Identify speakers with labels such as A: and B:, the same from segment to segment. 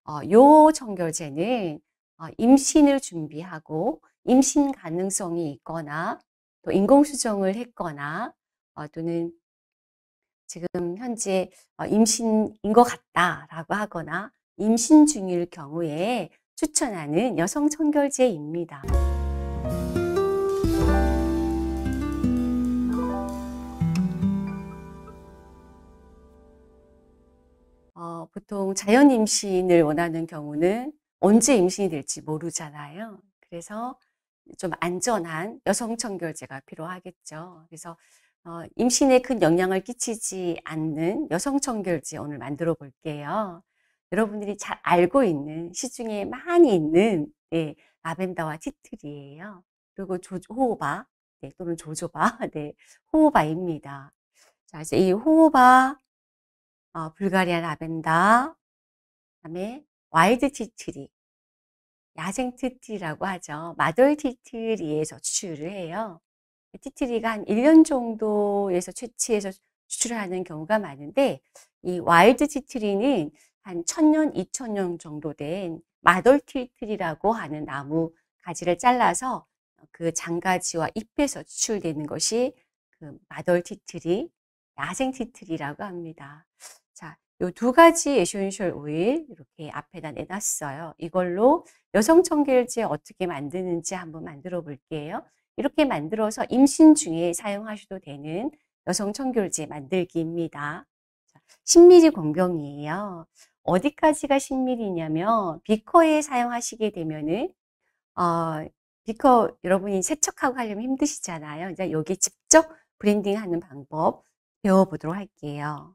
A: 요 청결제는 임신을 준비하고 임신 가능성이 있거나 또 인공수정을 했거나 또는 지금 현재 임신인 것 같다라고 하거나 임신 중일 경우에 추천하는 여성 청결제입니다. 보통 자연 임신을 원하는 경우는 언제 임신이 될지 모르잖아요. 그래서 좀 안전한 여성 청결제가 필요하겠죠. 그래서 임신에 큰 영향을 끼치지 않는 여성 청결제 오늘 만들어 볼게요. 여러분들이 잘 알고 있는 시중에 많이 있는 라벤더와 티트리예요. 그리고 호호바 또는 조조바 호호바입니다. 자, 이제 이 호호바 불가리아 라벤더, 그다음에 와일드 티트리, 야생 티트리라고 하죠. 마덜 티트리에서 추출을 해요. 티트리가 한 1년 정도에서 채취해서 추출하는 경우가 많은데 이 와일드 티트리는 한 1000년, 2000년 정도 된 마덜 티트리라고 하는 나무 가지를 잘라서 그 장가지와 잎에서 추출되는 것이 그 마덜 티트리, 야생 티트리라고 합니다. 자, 요 두 가지 에센셜 오일 이렇게 앞에다 내놨어요. 이걸로 여성 청결제 어떻게 만드는지 한번 만들어 볼게요. 이렇게 만들어서 임신 중에 사용하셔도 되는 여성 청결제 만들기입니다. 10ml 공병이에요. 어디까지가 10ml냐면 비커에 사용하시게 되면은 비커 여러분이 세척하고 하려면 힘드시잖아요. 이제 여기 직접 브랜딩하는 방법 배워보도록 할게요.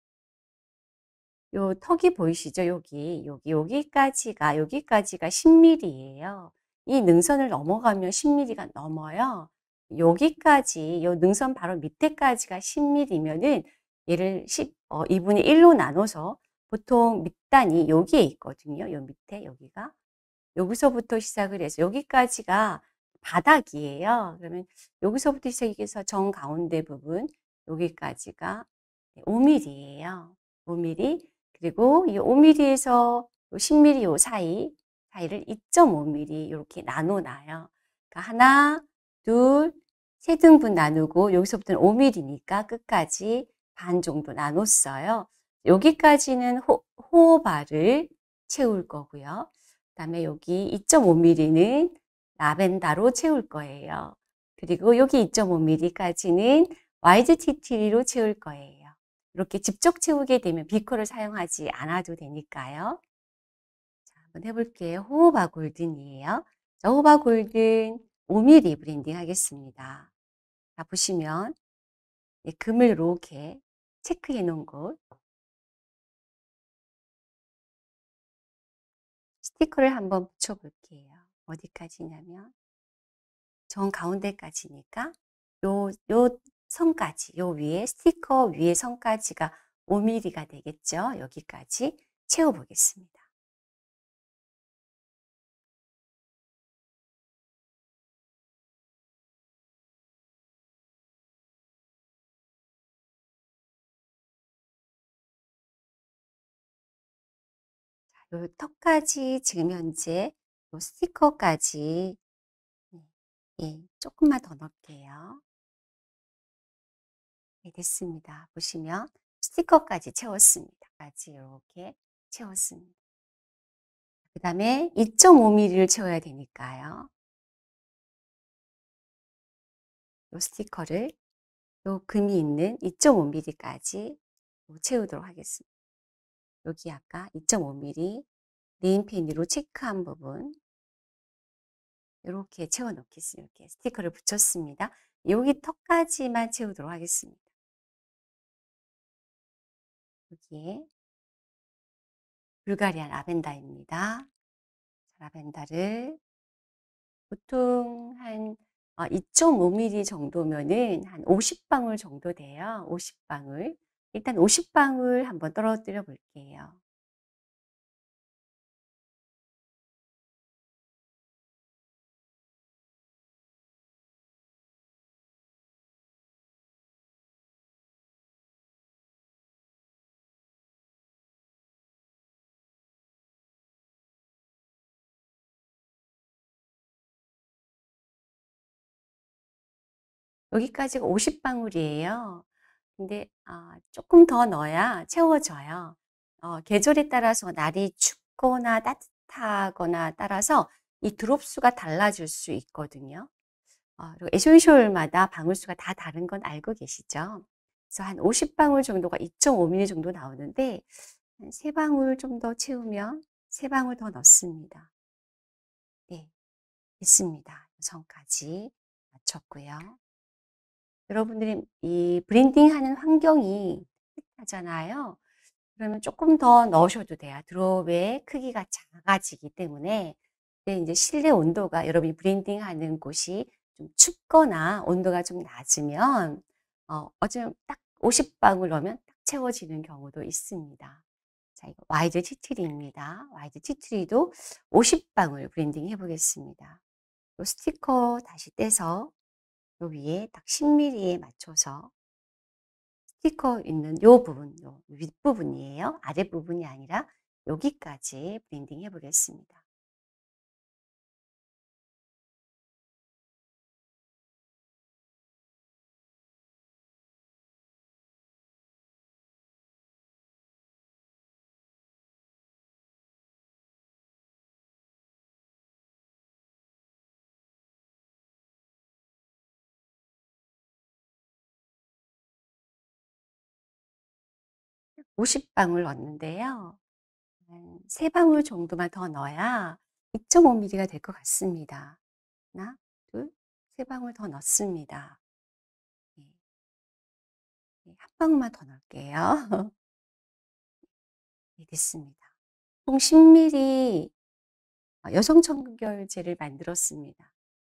A: 요 턱이 보이시죠? 여기까지가 10mm예요. 이 능선을 넘어가면 10mm가 넘어요. 여기까지, 요 능선 바로 밑에까지가 10mm면은 얘를 2분의 1로 나눠서 보통 밑단이 여기에 있거든요. 요 밑에, 여기가. 여기서부터 시작을 해서 여기까지가 바닥이에요. 그러면 여기서부터 시작해서 정 가운데 부분, 여기까지가 5mm예요. 5mm. 그리고 이 5mm에서 10mm 요 사이를 2.5mm 이렇게 나눠놔요. 그러니까 하나, 둘, 세 등분 나누고 여기서부터는 5mm니까 끝까지 반 정도 나눴어요. 여기까지는 호호바를 채울 거고요. 그다음에 여기 2.5mm는 라벤더로 채울 거예요. 그리고 여기 2.5mm까지는 와이드 티트리로 채울 거예요. 이렇게 직접 채우게 되면 비커를 사용하지 않아도 되니까요. 자, 한번 해볼게요. 호호바 골든이에요. 자, 호호바 골든 5mm 브랜딩 하겠습니다. 자, 보시면 금을 이렇게 체크해 놓은 곳 스티커를 한번 붙여볼게요. 어디까지냐면 정 가운데까지니까 요 선까지, 요 위에 스티커 위에 선까지가 5mm가 되겠죠. 여기까지 채워보겠습니다. 요 턱까지 지금 현재 요 스티커까지 조금만 더 넣을게요. 네, 됐습니다. 보시면 스티커까지 채웠습니다. 까지 이렇게 채웠습니다. 그 다음에 2.5mm를 채워야 되니까요. 요 스티커를 요 금이 있는 2.5mm까지 채우도록 하겠습니다. 여기 아까 2.5mm 네임펜으로 체크한 부분 이렇게 채워 넣겠습니다. 이렇게 스티커를 붙였습니다. 여기 턱까지만 채우도록 하겠습니다. 여기에 불가리아 라벤더입니다. 라벤더를 보통 한 2.5mm 정도면은 한 50방울 정도 돼요. 50방울. 일단 50방울 한번 떨어뜨려 볼게요. 여기까지가 50 방울이에요. 근데 쪼끔 더 넣어야 채워져요. 계절에 따라서 날이 춥거나 따뜻하거나 따라서 이 드롭 수가 달라질 수 있거든요. 그리고 에센셜마다 방울 수가 다 다른 건 알고 계시죠? 그래서 한 50 방울 정도가 2.5 밀리 정도 나오는데 한 3 방울 좀 더 채우면 3 방울 더 넣습니다. 네. 됐습니다. 선까지 맞췄고요. 여러분들이 이 브랜딩하는 환경이 하잖아요. 그러면 조금 더 넣으셔도 돼요. 드롭의 크기가 작아지기 때문에. 근데 인제 실내 온도가 여러분이 브랜딩하는 곳이 좀 춥거나 온도가 좀 낮으면 어쩌면 딱 50 방울 넣으면 딱 채워지는 경우도 있습니다. 자, 이거 와이드 티트리입니다. 와이드 티트리도 50 방울 브랜딩 해 보겠습니다. 요 스티커 다시 떼서 요 위에 딱 10 밀리에 맞춰서 스티커 있는 요 부분, 요 윗부분이에요. 아랫부분이 아니라 여기까지 브랜딩 해 보겠습니다. 50 방울 넣었는데요. 한 3 방울 정도만 더 넣어야 2.5 밀리가 될 것 같습니다. 하나, 둘, 3 방울 더 넣습니다. 네. 네, 한 방울만 더 넣을게요. 네, 됐습니다. 총 10 밀리 여성 청결제를 만들었습니다.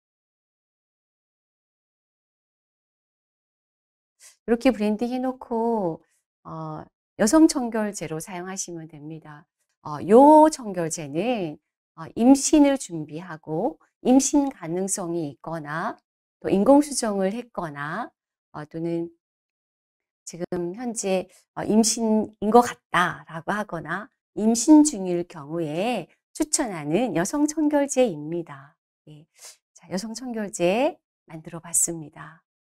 A: 이렇게 브랜딩 해 놓고 여성 청결제로 사용하시면 됩니다. 요 청결제는 임신을 준비하고 임신 가능성이 있거나 또 인공수정을 했거나 또는 지금 현재 임신인 것 같다라고 하거나 임신 중일 경우에 추천하는 여성 청결제입니다. 예. 자, 여성 청결제 만들어 봤습니다.